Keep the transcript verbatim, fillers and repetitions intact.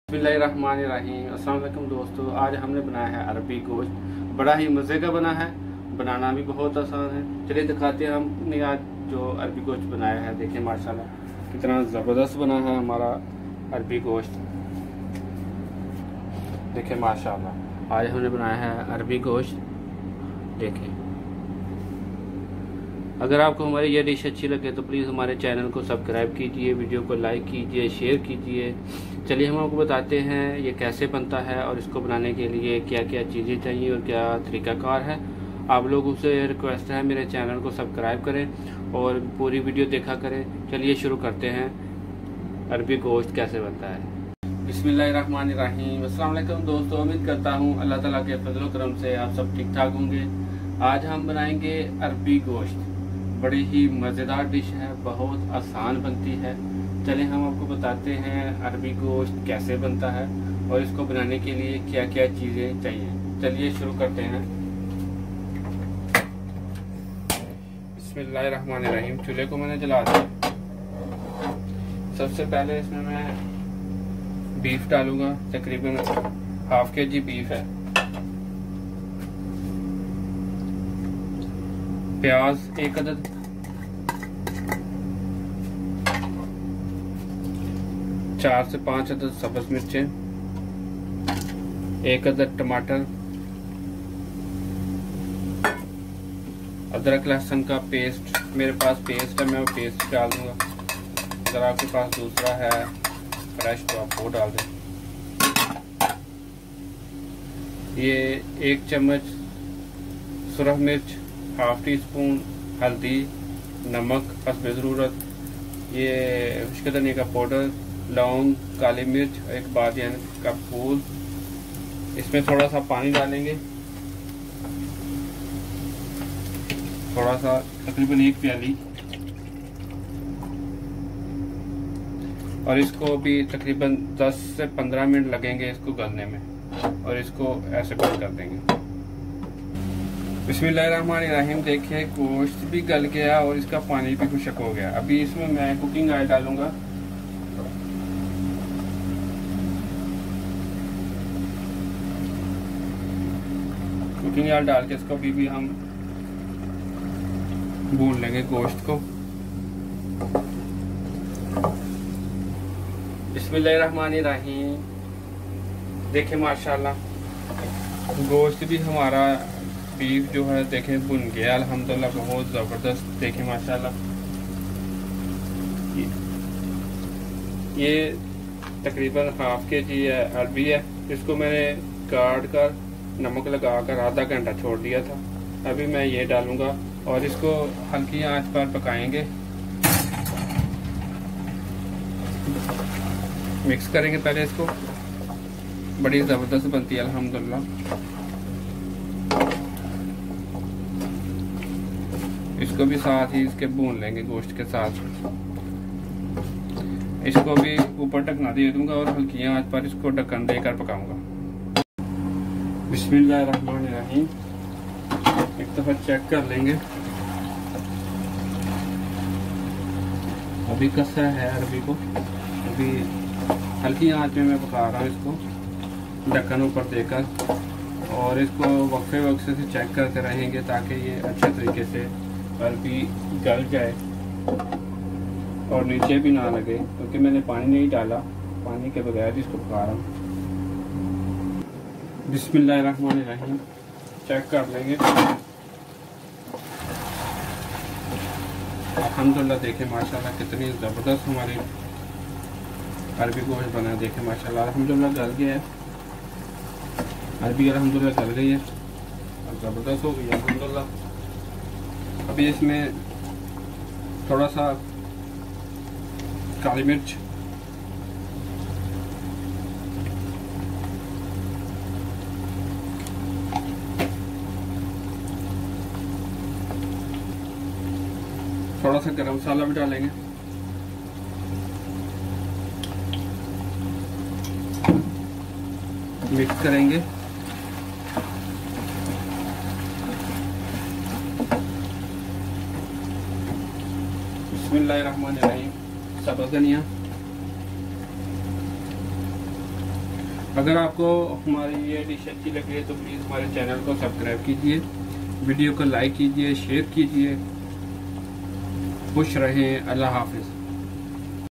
बिस्मिल्लाहिर्रहमानिर्रहीम। अस्सलाम वालेकुम दोस्तों, आज हमने बनाया है अरबी गोश्त। बड़ा ही मज़े का बना है, बनाना भी बहुत आसान है। चलिए दिखाते हैं हमने आज जो अरबी गोश्त बनाया है। देखिए माशाल्लाह कितना ज़बरदस्त बना है हमारा अरबी गोश्त। देखिए माशाल्लाह आज हमने बनाया है अरबी गोश्त। देखिए अगर आपको हमारी ये डिश अच्छी लगे तो प्लीज़ हमारे चैनल को सब्सक्राइब कीजिए, वीडियो को लाइक कीजिए, शेयर कीजिए। चलिए हम आपको बताते हैं ये कैसे बनता है और इसको बनाने के लिए क्या क्या चीज़ें चाहिए और क्या तरीक़ाकार है। आप लोगों से रिक्वेस्ट है मेरे चैनल को सब्सक्राइब करें और पूरी वीडियो देखा करें। चलिए शुरू करते हैं अरबी गोश्त कैसे बनता है। बिस्मिल्लाहिर्रहमानिर्रहीम। अस्सलाम वालेकुम दोस्तों, उम्मीद करता हूँ अल्लाह ताला के फजल करम से आप सब ठीक ठाक होंगे। आज हम बनाएंगे अरबी गोश्त। बड़ी ही मज़ेदार डिश है, बहुत आसान बनती है। चलिए हम आपको बताते हैं अरबी गोश्त कैसे बनता है और इसको बनाने के लिए क्या क्या चीज़ें चाहिए। चलिए शुरू करते हैं। बिस्मिल्लाहिर्रहमानिर्रहीम। चूल्हे को मैंने जला दिया। सबसे पहले इसमें मैं बीफ डालूंगा, तकरीबन हाफ के जी बीफ है। प्याज एक अदद, चार से पांच अदद सब्ज मिर्चें, एक अदद टमाटर, अदरक लहसुन का पेस्ट। मेरे पास पेस्ट है, मैं वो पेस्ट डाल दूंगा। अगर आपके पास दूसरा है फ्रेश तो आप वो डाल दें। ये एक चम्मच सुरख मिर्च, हाफ टी स्पून हल्दी, नमक हस्बे ज़रूरत, ये खुश्क धनिया का पाउडर, लौंग, काली मिर्च, एक बादियान का फूल। इसमें थोड़ा सा पानी डालेंगे, थोड़ा सा तकरीबन एक प्याली, और इसको भी तकरीबन दस से पंद्रह मिनट लगेंगे इसको गलने में, और इसको ऐसे बंद कर देंगे। बिस्मिल्लाहिर्रहमानिर्रहीम। देखिए गोश्त भी गल गया और इसका पानी भी खुश्क हो गया। अभी इसमें मैं कुकिंग ऑयल डालूंगा। कुकिंग ऑयल डाल के इसको अभी भी हम भून लेंगे गोश्त को। बिस्मिल्लाहिर्रहमानिर्रहीम। देखिए माशाल्लाह गोश्त भी हमारा बीफ जो है देखें भुन गया अल्हम्दुलिल्लाह, बहुत ज़बरदस्त। देखें माशाल्लाह ये तकरीबन हाफ के जी है अरबी है। इसको मैंने काट कर नमक लगा कर आधा घंटा छोड़ दिया था। अभी मैं ये डालूंगा और इसको हल्की आंच पर पकाएंगे, मिक्स करेंगे पहले इसको। बड़ी ज़बरदस्त बनती है अल्हम्दुलिल्लाह। इसको भी साथ ही इसके भून लेंगे गोश्त के साथ। इसको भी ऊपर ढकना दे दूंगा और हल्की आंच पर इसको ढक्कन देकर पकाऊंगा। बिस्मिल्लाहिर्रहमानिर्रहीम। एक दफा चेक कर लेंगे। अभी कसा है अरबी को, अभी हल्की आंच में मैं पका रहा हूँ इसको ढक्कन ऊपर देकर, और इसको वक्फे वक्फे से चेक करते रहेंगे ताकि ये अच्छे तरीके से अरबी गल जाए और नीचे भी ना लगे, क्योंकि मैंने पानी नहीं डाला। पानी के बगैर इसको पका रहा हूँ। बिस्मिल्लाहिर्रहमानिर्रहीम। चेक कर लेंगे। अल्हम्दुलिल्लाह देखें माशाल्लाह कितनी ज़बरदस्त हमारी अरबी गोश्त बना है। देखें माशाल्लाह अल्हम्दुलिल्लाह गल गया है, अरबी अल्हम्दुलिल्लाह गल गई है और ज़बरदस्त हो गई है अल्हम्दुलिल्लाह। अभी इसमें थोड़ा सा काली मिर्च, थोड़ा सा गरम मसाला भी डालेंगे, मिक्स करेंगे। बिस्मिल्लाहिर्रहमानिर्रहीम। सब्ज़ धनिया, अगर आपको हमारी ये डिश अच्छी लगे तो प्लीज़ हमारे चैनल को सब्सक्राइब कीजिए, वीडियो को लाइक कीजिए, शेयर कीजिए। खुश रहें। अल्लाह हाफिज़।